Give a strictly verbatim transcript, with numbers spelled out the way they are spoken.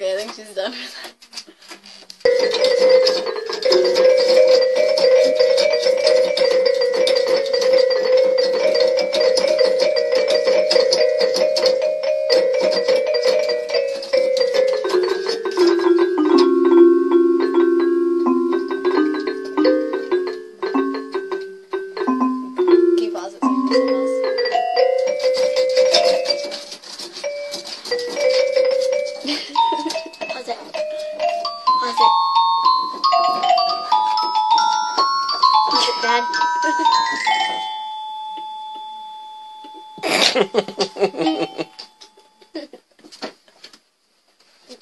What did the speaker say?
Okay, I think she's done with that. Can you pause it so you can listen to us? Pause it. Pause it. Pause it, Dad.